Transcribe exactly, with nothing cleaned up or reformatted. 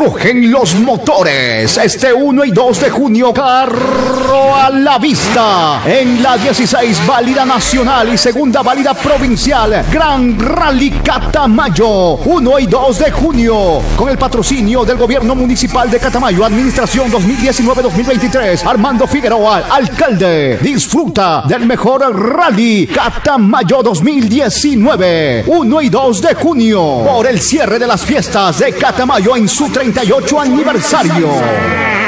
rugen los motores. Este uno y dos de junio, carro a la vista. En la dieciséis válida nacional y segunda válida provincial, Gran Rally Catamayo, uno y dos de junio. Con el patrocinio del Gobierno Municipal de Catamayo, Administración dos mil diecinueve dos mil veintitrés, Armando Figueroa, alcalde. Disfruta del mejor Rally Catamayo dos mil diecinueve, uno y dos de junio, por el cierre de las fiestas de Catamayo en su treinta y ocho aniversario.